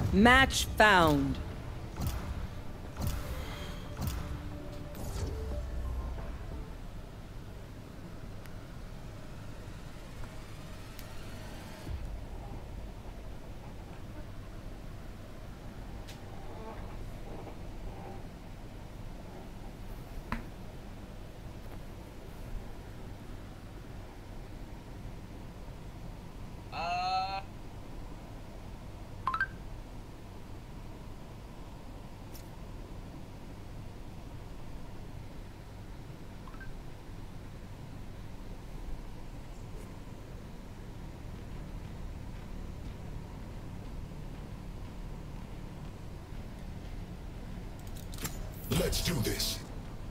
Match found. Let's do this.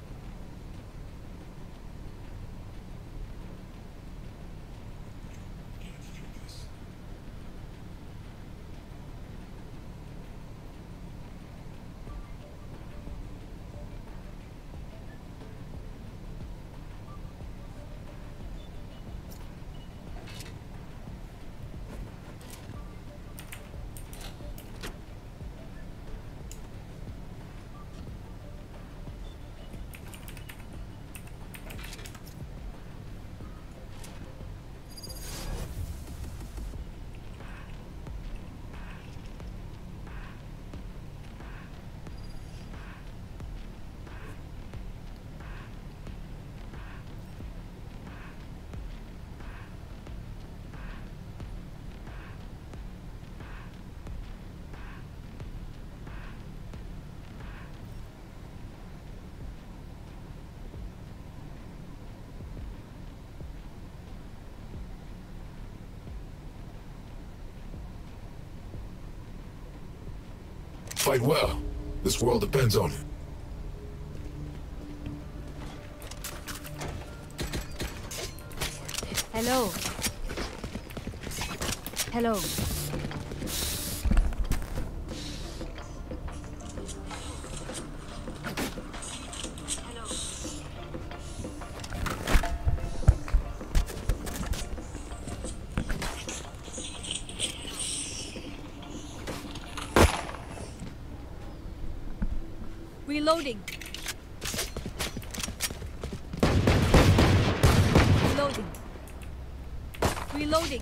Fight well. This world depends on it. Hello. Hello. Reloading. Reloading. Reloading.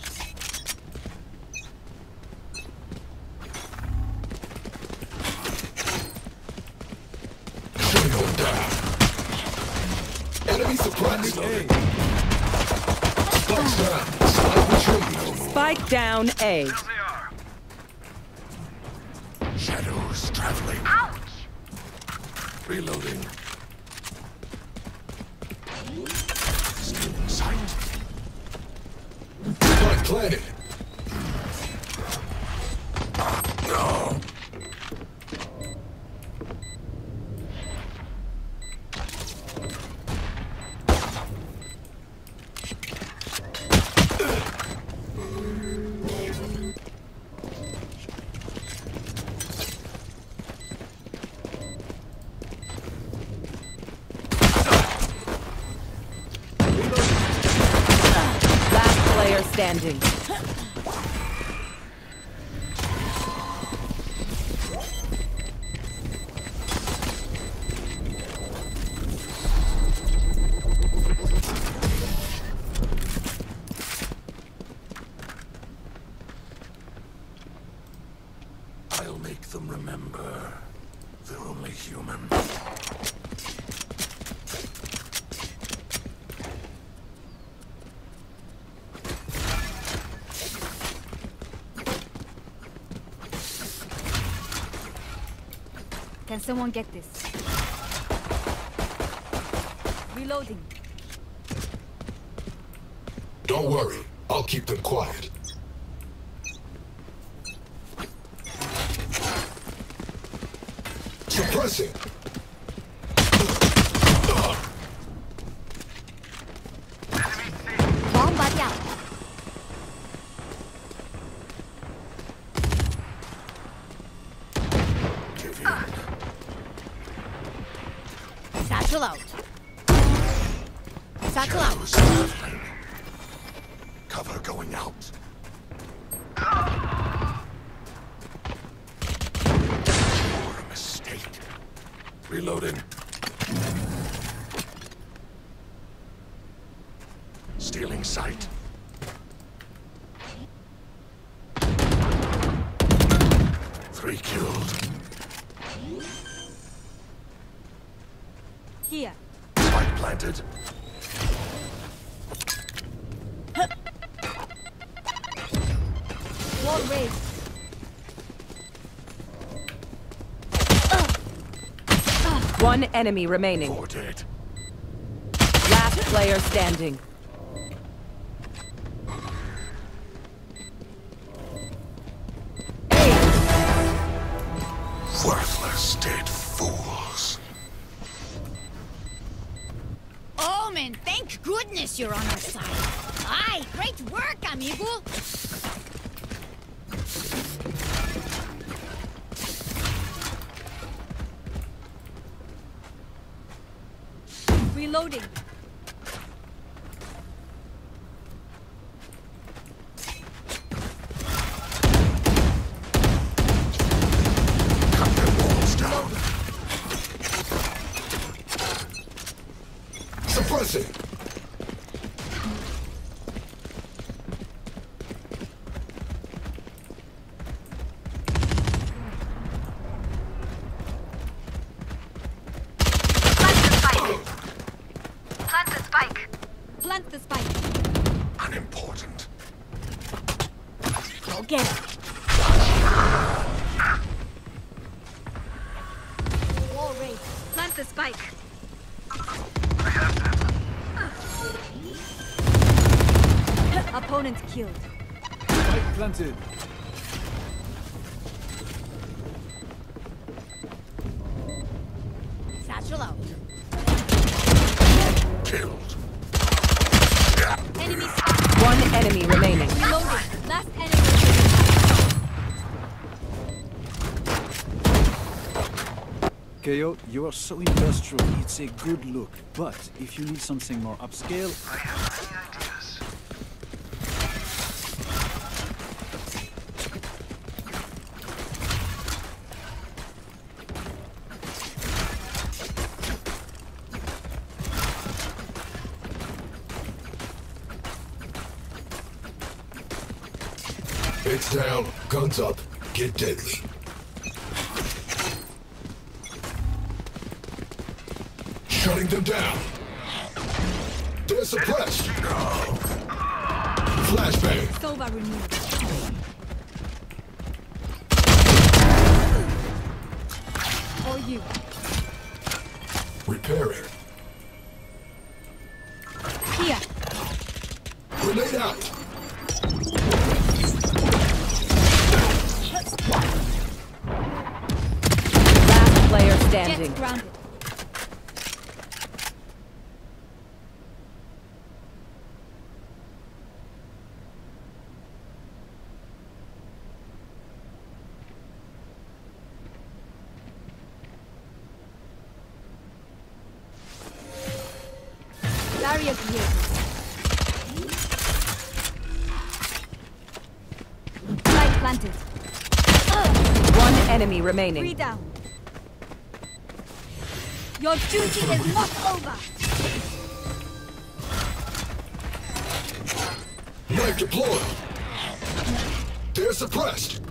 Single down. Enemy suppressed. Spike's down. Spike retreat. Spike down A. Shadows traveling. Ouch! Reloading. Stealing sight. Spike planted. No. Last player standing. I'll make them remember. They're only human. Can someone get this? Reloading. Don't worry. I'll keep them quiet. Suppressing. Bomb buddy out. Give in. Satchel out. Satchel out. Shadows traveling. Cover going out. Reloading. Stealing sight. Three killed. Here. Spike planted. Wall raised. One enemy remaining. Four dead. Last player standing. Worthless dead fools. Oh man, thank goodness you're on our side. Aye, great work, amigo. Reloading. Cut their walls down. Suppressing. Plant the spike. Unimportant. Go get it. Wall raised. Plant the spike. Opponent killed. Spike planted. Satchel out. Killed. Enemy spot. One enemy remaining. Reloading. Last enemy. KO, you are so industrial, it's a good look. But if you need something more upscale, I have many ideas. It's down. Guns up. Get deadly. Shutting them down. They're suppressed. Flashbang. Sova removed. Or you. Repairing. Here. Grenade out. Last player Jet standing. grounded. Barrier created. Spike planted. One enemy Three remaining. down. Your duty is not over. Knife deployed. They're suppressed.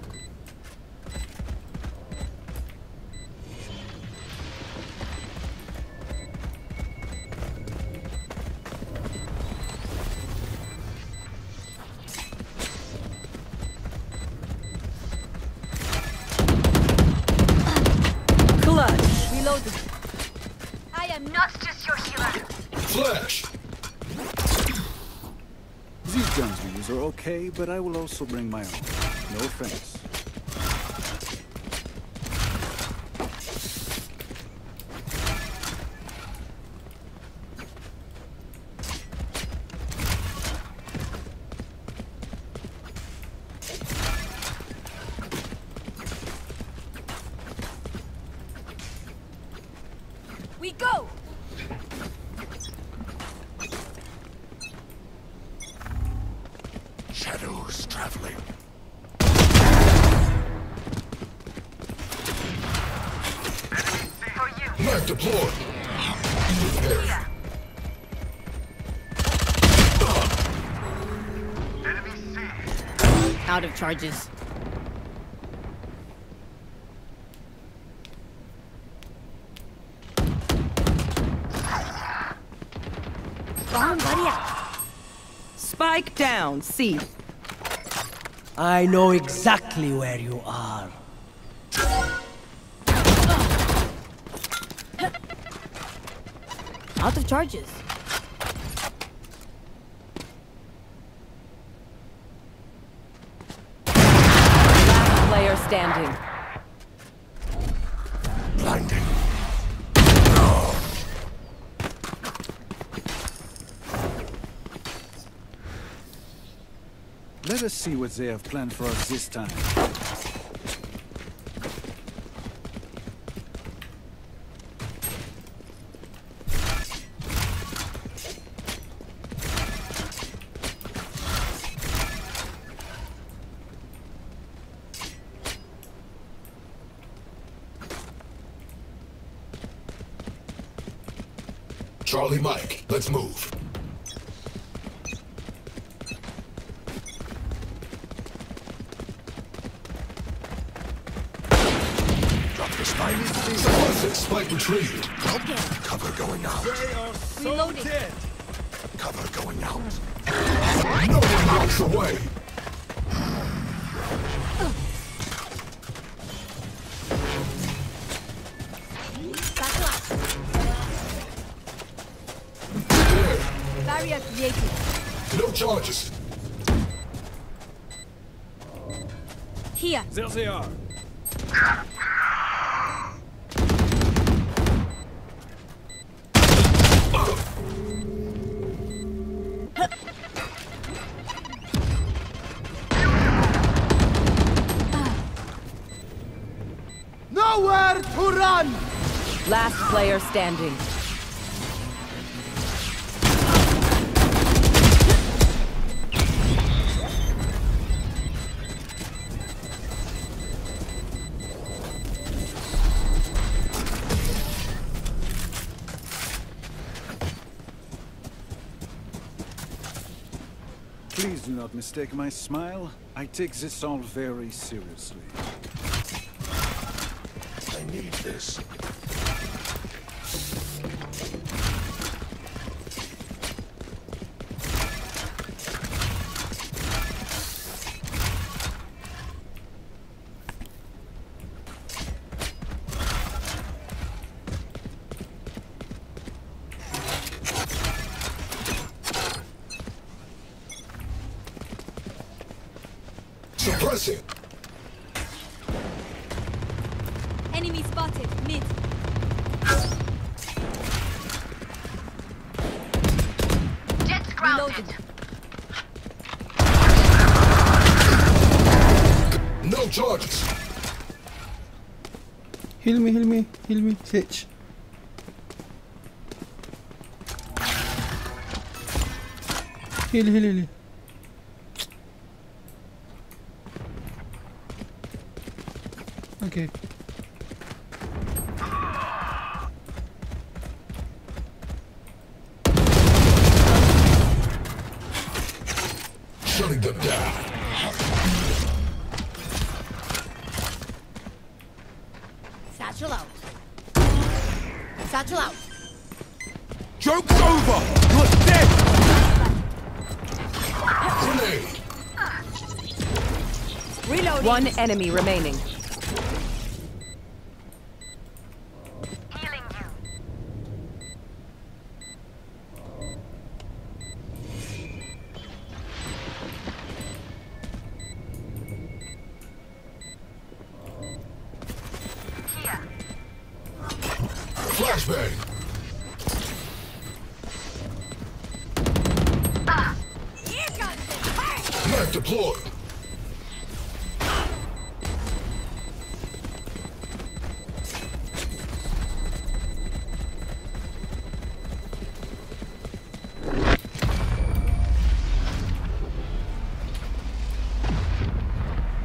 Clutch. Reloading. I am not just your healer. Flash. these guns we use are okay, but I will also bring my own. No offense. We go! Shadows traveling. For you. Knife deployed. Preparing. Enemy C. Out of charges. Bomb buddy out. Spike down, C. I know exactly where you are. Out of charges. Last player standing. Blinding. Let us see what they have planned for us this time. Charlie Mike, let's move. Drop the spike. Suppressing spike retrieved. Okay. Cover going out. Reloading. Cover going out. No one walks away. Battle out. Barrier created. No charges. Here. There they are. Nowhere to run! Last player standing. Please do not mistake my smile. I take this all very seriously. I need this. Suppressing. Enemy spotted. Mid. Jets grounded. No charges. Heal me, Sage. Heal. Okay. Shutting them down. Satchel out. Satchel out. Joke's over! You're dead! Grenade! Reloading. One enemy remaining. Healing you. Here. Flashbang! Here comes the fire. Knife deployed!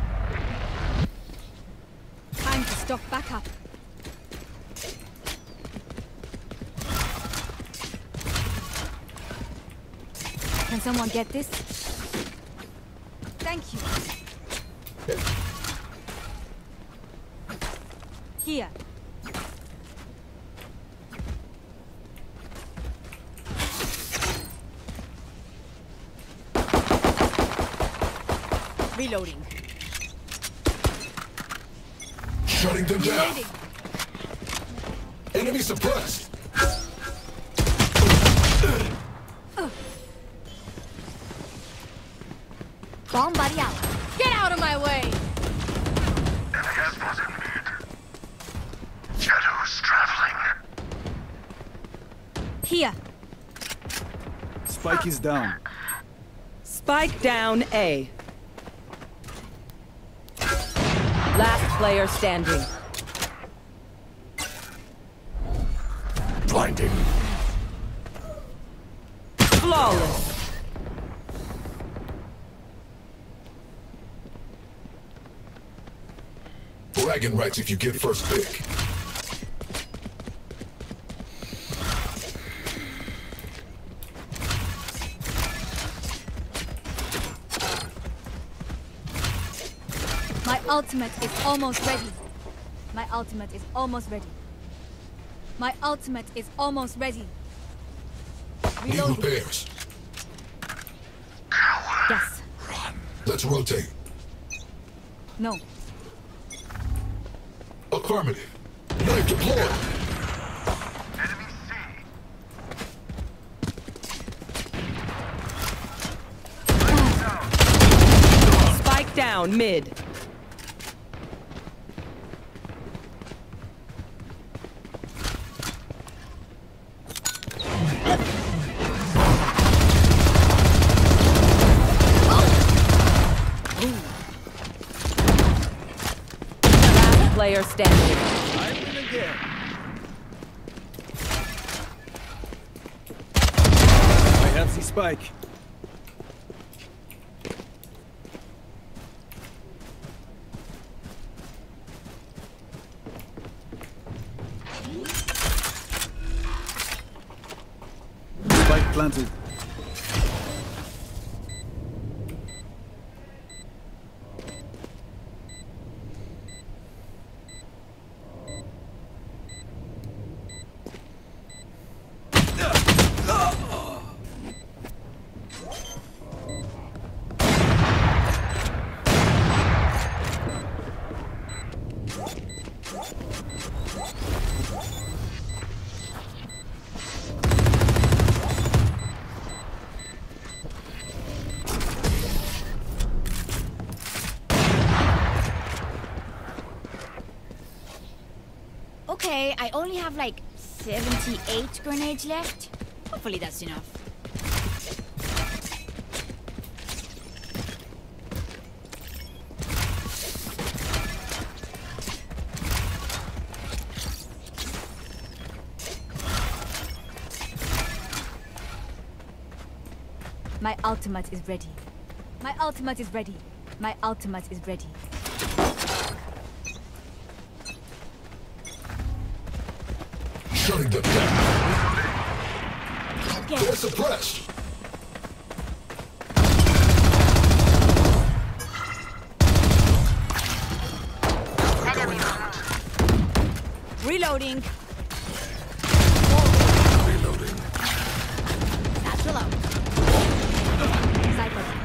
Time to stock back up. Can someone get this? Thank you. Here. Reloading. Shutting them down. Reloading. Enemy suppressed. Bomb buddy out. Get out of my way! Shadows traveling. Here. Spike is down. Spike down A. Last player standing. Blinding. Flawless. Bragging rights if you get first pick. My ultimate is almost ready. My ultimate is almost ready. My ultimate is almost ready. Need Reloading. repairs. Yes. Let's rotate. No. Affirmative. Knife deployed. Spike down mid. Last player standing. I win again. I have the spike. Spike planted. Okay, I only have like 78 grenades left. Hopefully that's enough. My ultimate is ready. My ultimate is ready. My ultimate is ready. Shutting them down. Get They're it. suppressed. Reloading. Reloading. Satchel out. Cycle.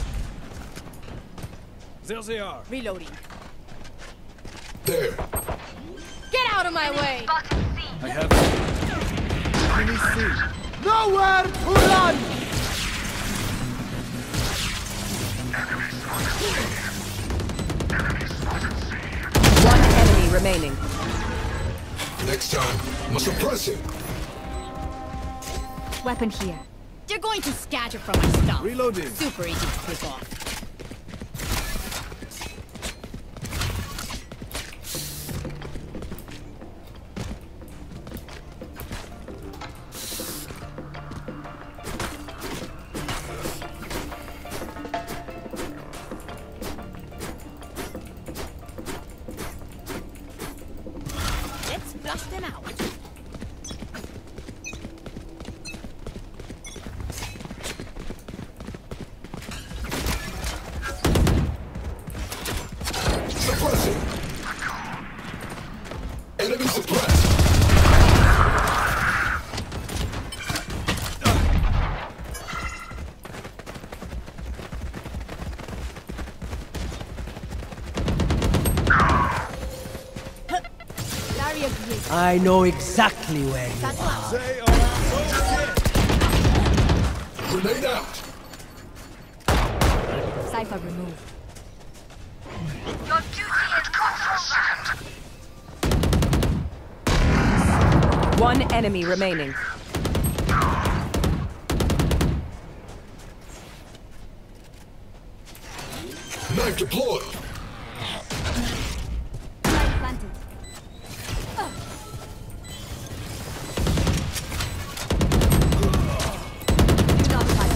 There they are. Reloading. There. Get out of my way! I have it. Enemy C. Nowhere to run! One enemy remaining. Next time, must suppress it. Weapon here. They're going to scatter from my stuff. Reloading. Super easy to pick off. Let's flush them out. radiating. I know exactly where you That's are. loud. Grenade out. Cypher removed. One enemy remaining. Knife deployed. Light planted. Do not fight.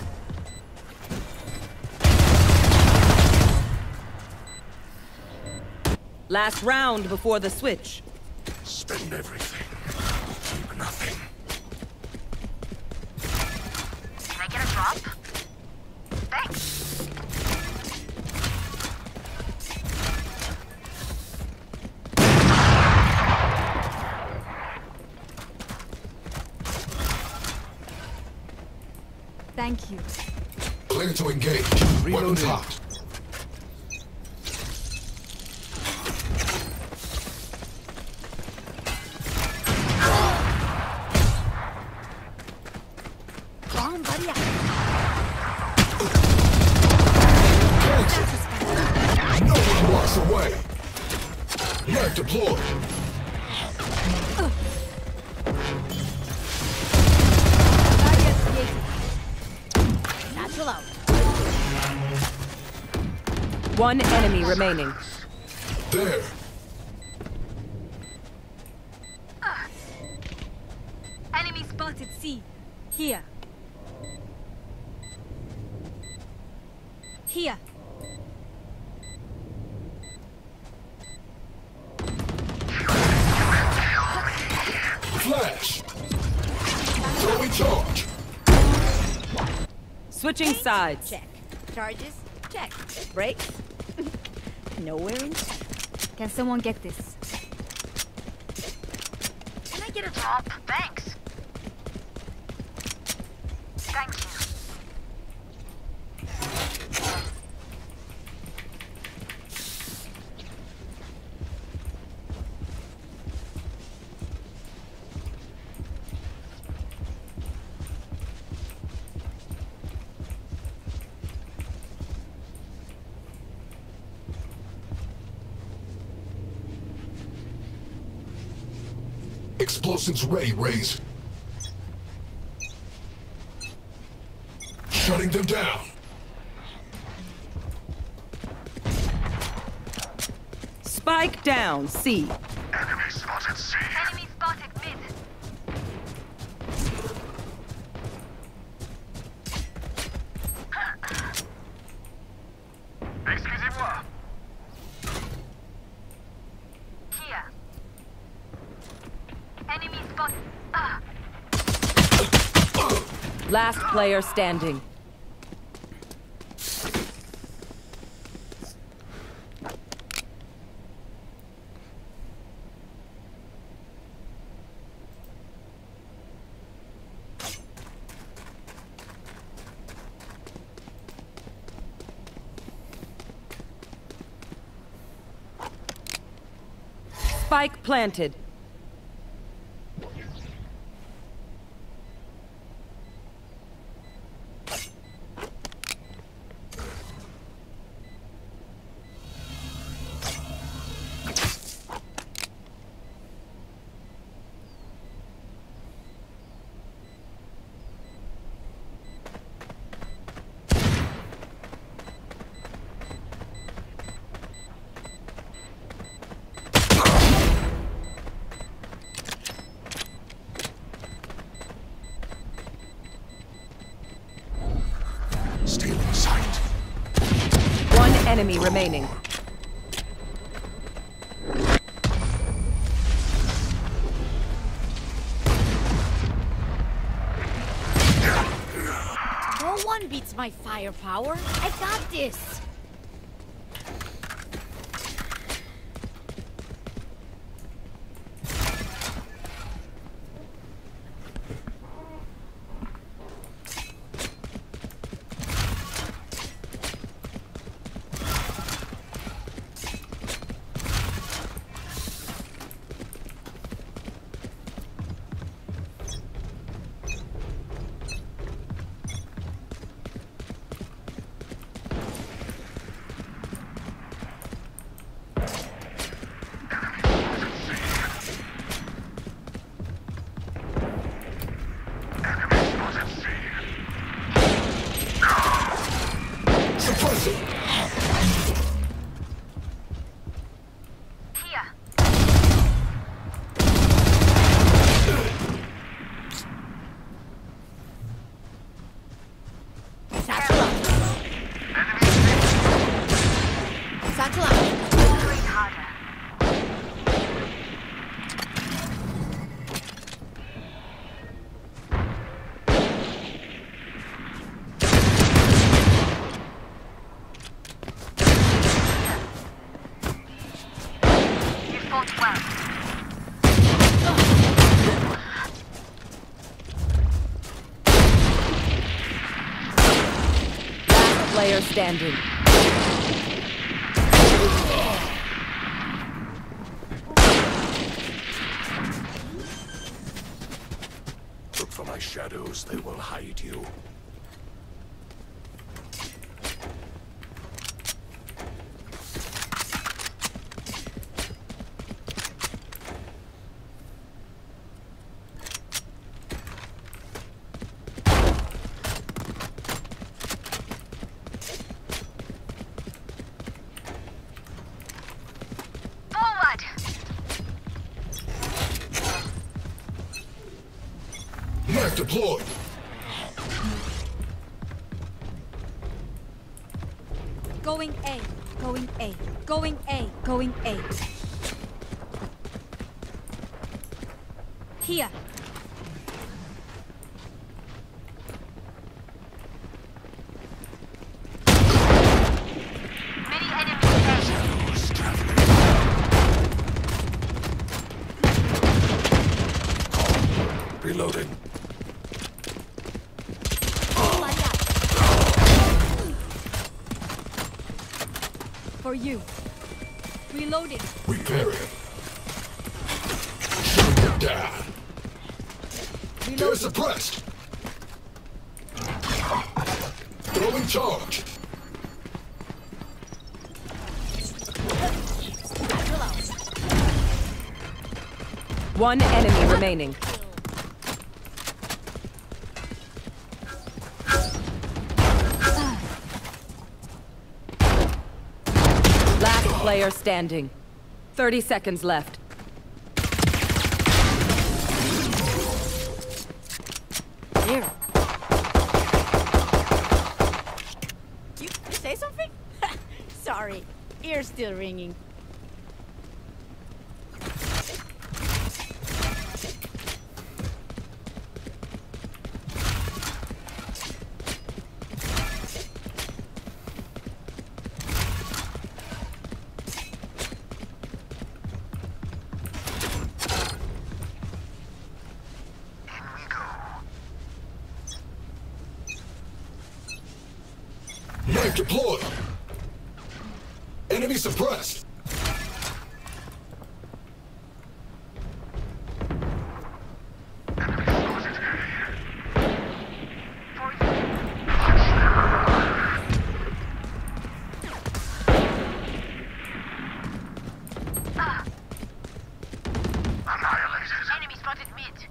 Last round before the switch. Spend everything. Keep nothing. Can I get a drop? Thanks. Thank you. Clear to engage. Weapons hot. Bomb buddy. Cancel. No one walks away. Knife deployed. Barrier created. Natural out. One enemy remaining. There. Enemy spotted C. Here. Here. Flash. Throwing charge. Switching sides. Check. Charges? Check. Brakes? Nowhere in sight. Can someone get this? Can I get a drop? Thanks. Thank you. Explosives ready, Raze. Shutting them down. Spike down, C. Enemy spotted C. Enemy spotted mid. Excusez-moi. Here. Enemy spotted. Last player standing. Spike planted. Stealing sight. One enemy remaining. No one beats my firepower. I got this. Last player standing. Look for my shadows, they will hide you. Knife deployed. Going A. Going A. Going A. Going A. Here. Reloading. For you. Reloading. Repairing. Shooting them down. They're suppressed. Throwing charge. One enemy remaining. Last player standing. 30 seconds left. Here. You say something? Sorry, ear's still ringing. Knife deployed. Enemy suppressed. Enemy spotted mid.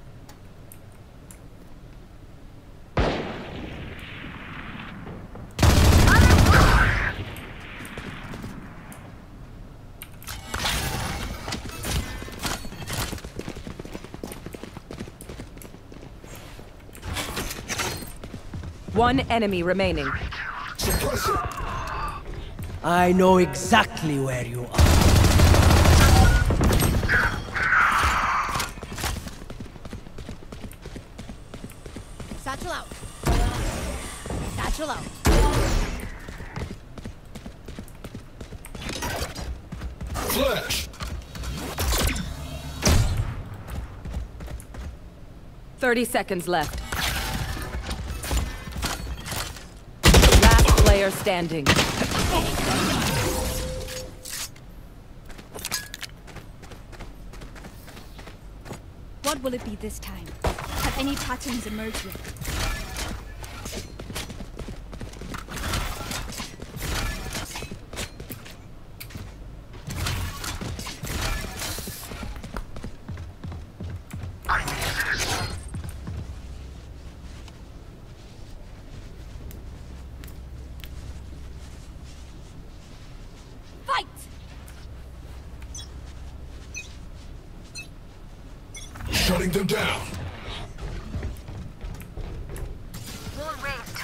One enemy remaining. Suppress it. I know exactly where you are. Satchel out. Satchel out. Flash. 30 seconds left. Last player standing. What will it be this time? Have any patterns emerged yet? Fight! Shutting them down. Wall raised.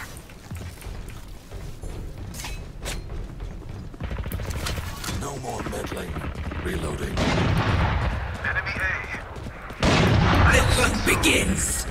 No more meddling. Reloading. Enemy A. The hunt begins!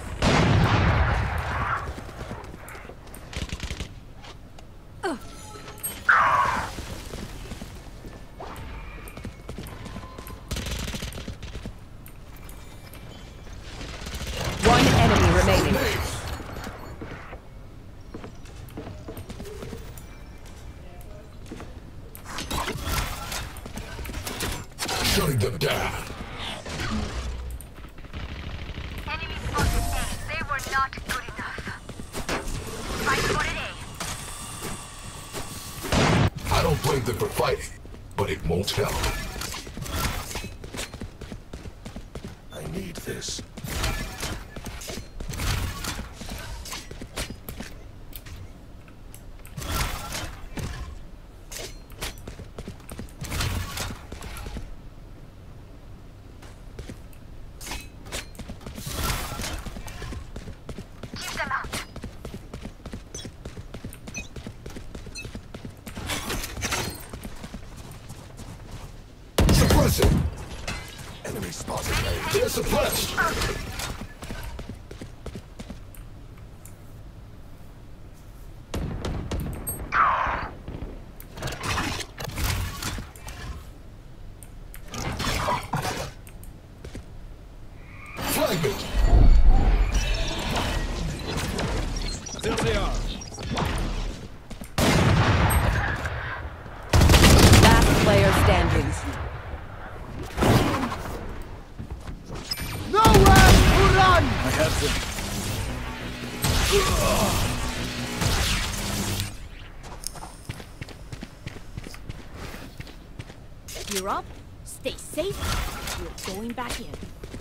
Shutting them down. Enemy spotted A. They were not good enough. Fight spotted A. I don't blame them for fighting, but it won't help. I need this. Keep them out. Suppressing. Enemy spotted A. They're suppressed. Fragment. There they are. Last player standing. Nowhere to run! I have them. You're up. Stay safe. You're going back in.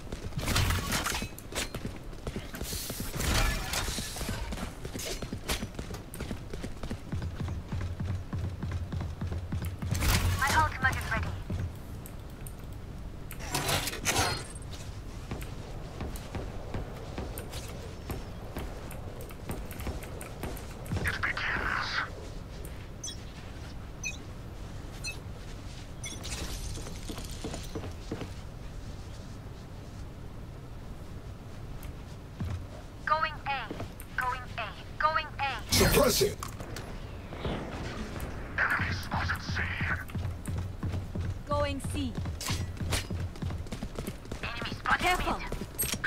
My ultimate is ready. It begins. Going A. Going A. Going A. Suppressing. Enemy spotted C. Going C. Enemy spotted Careful. mid.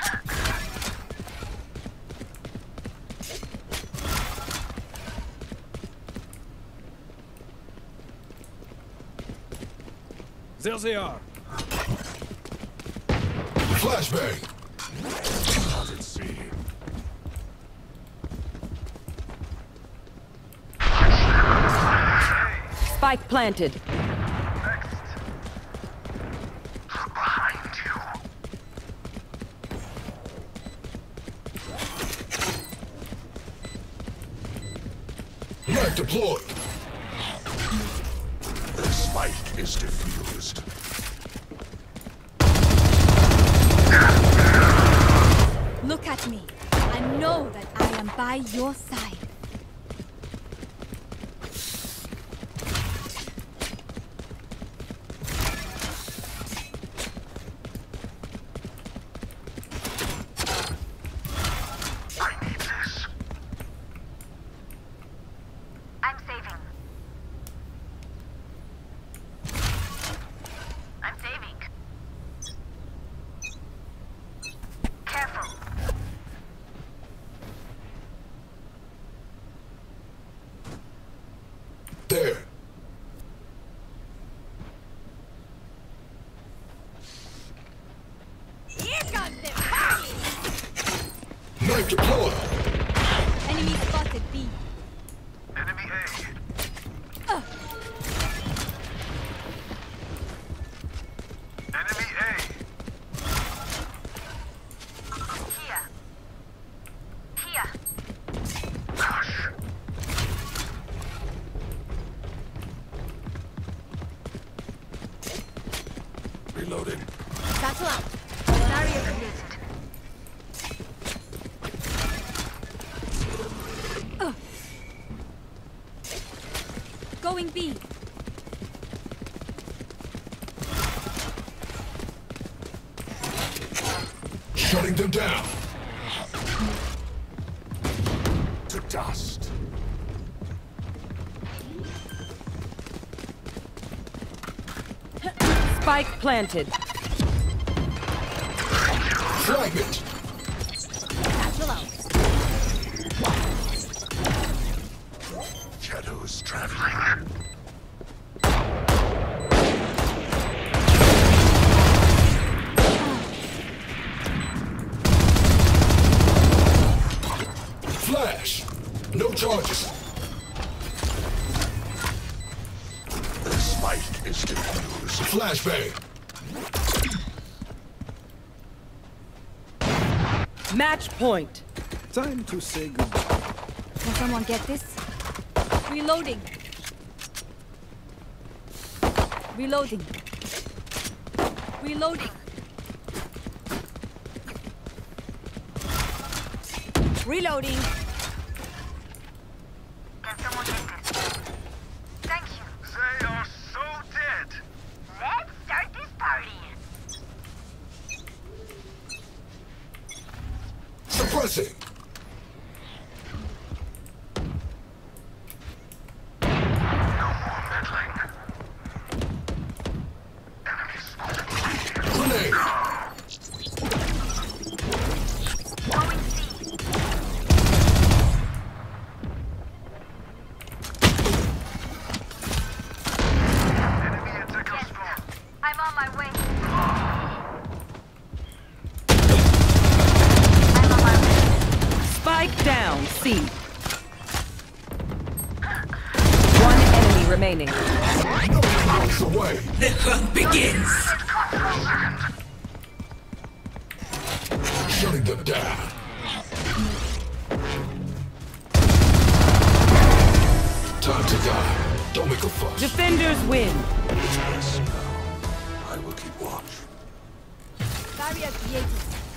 There they are. Flashbang. Spotted C. Spike planted. Behind you. Mag deployed. The spike is defused. Look at me. I know that I am by your side. I need this. I'm saving. I'm saving. Careful. There. Here comes the party! Knife deployed. Enemy spotted B. Enemy A. Enemy A. Here. Here. Gosh. Reloading. Satchel out. Barrier created. Going B. Shutting them down. To dust. Spike planted. Fragment. Satchel out. Shadows traveling. charges. The spike is diffused. Flashbang. Match point. Time to say goodbye. Can someone get this? Reloading. Reloading. Reloading. Reloading. Can someone get this? Thank you. They are so dead. Let's start this party. Suppressing. Grenade. Going C. Yes, I'm on my way. I'm on my way. Spike down. C. One enemy remaining. Blocks away. The hunt begins. Shutting them down. Time to die. Don't make a fuss. Defenders win. Yes, no. I will keep watch. Barrier created.